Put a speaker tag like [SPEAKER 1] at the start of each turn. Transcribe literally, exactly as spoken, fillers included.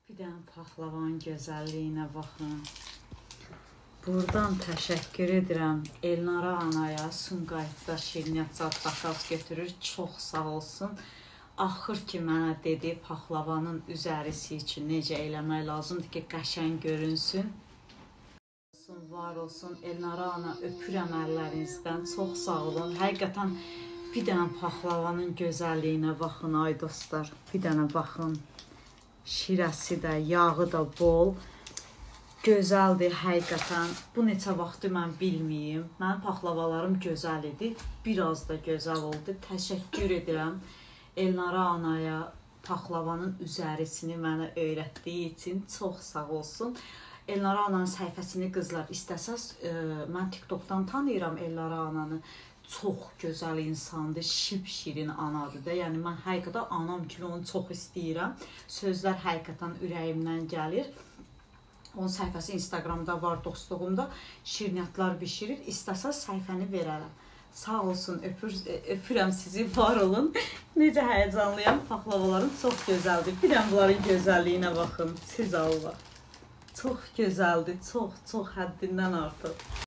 [SPEAKER 1] Bir dənə paxlavanın gözəlliyinə baxın. Buradan təşəkkür edirəm Elnara anaya, Sumqayıtda şirniyyat zad zakaz götürür. Çox sağ olsun. Axır ki mənə dedi paxlavanın üzərisi üçün necə eləmək lazımdır ki qəşəng görünsün. Var olsun Elnara ana, öpürəm əllərinizdən. Çox sağ olun. Həqiqətən bir dənə paxlavanın gözəlliyinə baxın ay dostlar. Bir dənə baxın. Şirəsi də, yağı da bol. Gözəldir həqiqətən. Bu neçə vaxtdır mən bilməyim. Mənim paxlavalarım gözəl idi. Biraz da gözəl oldu. Təşəkkür edirəm Elnara anaya paxlavanın üzərisini mənə öyrətdiyi üçün. Çox sağ olsun. Elnara ananın səhifəsini qızlar istəsəz, e, mən TikTokdan tanıyıram Elnara ananı. Çox gözəl insandır, şip-şirin anadır da. Yəni mən həqiqətən anam kimi onu çox istəyirəm. Sözlər həqiqətən ürəyimdən gəlir. Onun səhifəsi Instagramda var, dostluğumda şirniyyatlar bişirir. İstəsəz səhifəni verərəm. Sağ olsun, öpür, öpürəm sizi, var olun. Necə həyəcanlıyam, paxlavalarım çox gözəldir. Bir dənə bunların gözəlliyinə baxın, siz Allah. Çox gözəldir, çox, çox həddindən artıq.